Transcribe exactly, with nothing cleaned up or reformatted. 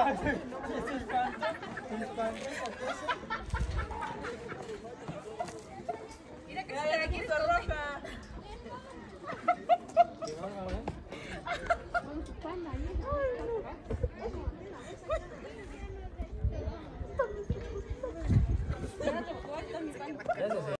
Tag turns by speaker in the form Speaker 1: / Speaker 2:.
Speaker 1: Se espanta, se espanta esa cosa.
Speaker 2: Mira que se aquí